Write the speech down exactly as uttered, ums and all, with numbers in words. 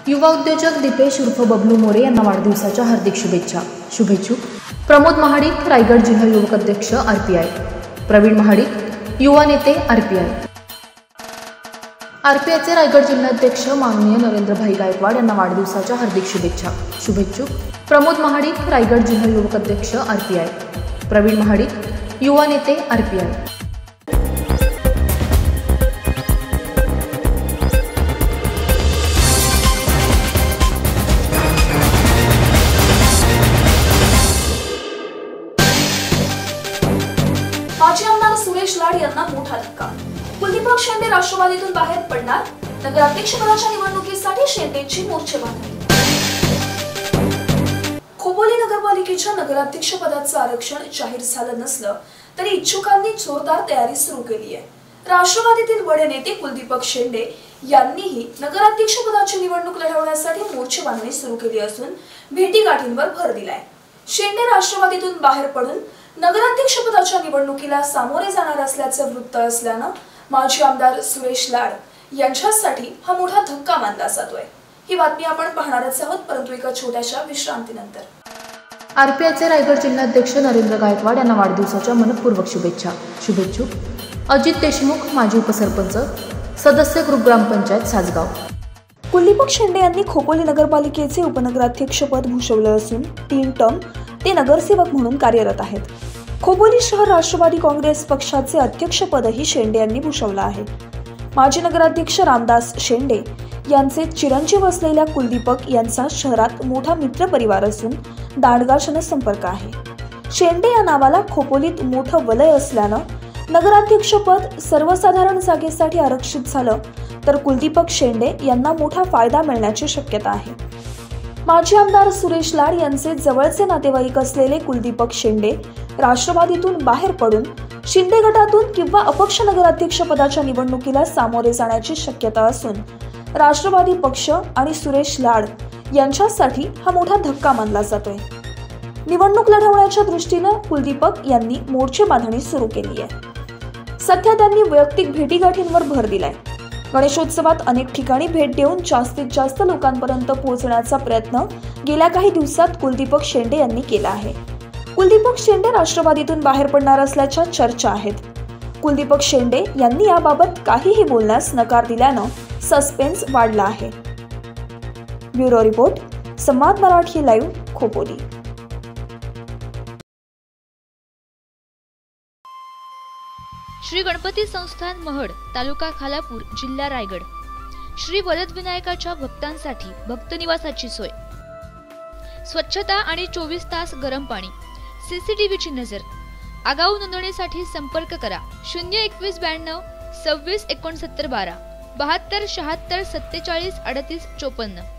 युवा उद्योजक दीपेश उर्फ बबलू मोरे यांना वाढदिवसाच्या हार्दिक शुभेच्छा. शुभेच्छुक प्रमोद महाडिक, रायगड जिल्हा युवक अध्यक्ष आरपीआय. प्रवीण महाडिक, युवा नेते आरपीआय. आरपीआयचे रायगड जिल्हाध्यक्ष माननीय नरेंद्रभाई गायकवाड यांना वाढदिवसाच्या हार्दिक शुभेच्छा. शुभेच्छुक प्रमोद महाडिक, रायगड जिल्हा युवक अध्यक्ष आरपीआय. प्रवीण महाडिक, युवा नेते आरपीआय. माजी आमदार सुरेश लाड यांना मोठा धक्का. कुलदीपक शेंडे राष्ट्रवादीतून बाहेर पडणार. नगराध्यक्षपदाच्या निवडणुकीसाठी शेंडेंची मोर्चेबांधणी. खोपोली नगरपालिकेच्या नगराध्यक्षपदाचं आरक्षण जाहीर झालं नसलं तरी इच्छुकांनी जोरदार तयारी सुरू केली आहे. राष्ट्रवादीतील बडे नेते कुलदीपक शेंडे यांनीही नगराध्यक्षपदाची निवडणूक लढवण्यासाठी मोर्चेबांधणी सुरू केली असून भेटीगाठींवर भर दिलाय. शेंडे राष्ट्रवादीतून बाहेर पडून नगराध्यक्षपदाच्या निवडणुकीला सामोरे जाणार असल्याचं वृत्त असल्यानं माजी आमदार सुरेश लाड यांच्यासाठी हा मोठा धक्का मानला जातोय. ही बातमी आपण पाहणारच आहोत, परंतु एका छोट्याशा विश्रांतीनंतर. आरपीआयचे रायगड जिल्हाध्यक्ष नरेंद्र गायकवाड यांना वाढदिवसाच्या मनपूर्वक शुभेच्छा. शुभेच्छुक अजित देशमुख, माजी उपसरपंच, सदस्य ग्रुप ग्रामपंचायत सासगाव. कुलदीपक शेंडे यांनी खोपोली नगरपालिकेचे उपनगराध्यक्षपद भूषवलं असून तीन टर्म ते नगरसेवक म्हणून कार्यरत आहेत. खोपोली शहर राष्ट्रवादी काँग्रेस पक्षाचे अध्यक्षपदही शेंडे यांनी भूषवलं आहे. माजी नगराध्यक्ष रामदास शेंडे यांचे चिरंजीव असलेल्या कुलदीपक यांचा शहरात मोठा मित्रपरिवार असून दांडगा संपर्क आहे. शेंडे या नावाला खोपोलीत मोठं वलय असल्यानं नगराध्यक्षपद सर्वसाधारण जागेसाठी आरक्षित झालं तर कुलदीपक शेंडे यांना मोठा फायदा मिळण्याची शक्यता आहे. माजी आमदार सुरेश लाड यांचे जवळचे नातेवाईक असलेले कुलदीपक शेंडे राष्ट्रवादीतून बाहेर पडून शिंदे गटातून किंवा अपक्ष नगराध्यक्षपदाच्या निवडणुकीला सामोरे जाण्याची शक्यता असून राष्ट्रवादी पक्ष आणि सुरेश लाड यांच्यासाठी हा मोठा धक्का मानला जातोय. निवडणूक लढवण्याच्या दृष्टीनं कुलदीपक यांनी मोर्चे बांधणी सुरू केली आहे. सध्या त्यांनी वैयक्तिक भेटीगाठींवर भर दिलाय. गणेशोत्सवात अनेक ठिकाणी भेट देऊन जास्तीत जास्त लोकांपर्यंत पोहोचण्याचा प्रयत्न गेल्या काही दिवसात कुलदीपक शेंडे यांनी केला आहे. कुलदीपक शेंडे राष्ट्रवादीतून बाहेर पडणार असल्याच्या चर्चा आहेत. कुलदीपक शेंडे यांनी याबाबत काहीही बोलण्यास नकार दिल्यानं सस्पेन्स वाढला आहे. ब्युरो रिपोर्ट, संवाद मराठी लाईव्ह, खोपोली. श्री गणपती संस्थान महड, तालुका खालापूर, जिल्हा रायगड. श्री वरदविनायकाच्या भक्तांसाठी भक्त निवासाची सोय, स्वच्छता आणि चोवीस तास गरम पाणी, सीसीटीव्हीची नजर. आगाऊ नोंदणीसाठी संपर्क करा शून्य एकवीस ब्याण्णव सव्वीस एकोणसत्तर बारा बहात्तर शहात्तर सत्तेचाळीस अडतीस चोपन्न.